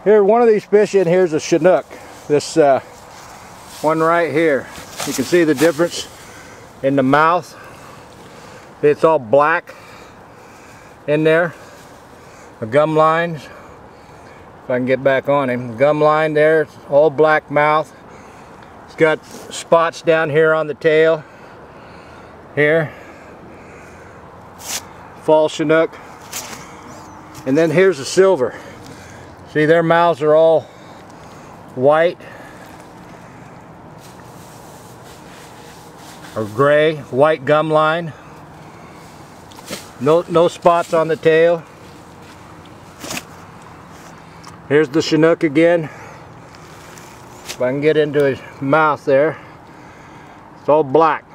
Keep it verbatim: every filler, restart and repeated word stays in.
Here, one of these fish in here is a Chinook. This uh, one right here. You can see the difference in the mouth. It's all black in there. The gum lines. If I can get back on him. The gum line there, it's all black mouth. It's got spots down here on the tail. Here. Fall Chinook. And then here's the silver. See, their mouths are all white or gray, white gum line. No, no spots on the tail. Here's the Chinook again. If I can get into his mouth there, it's all black.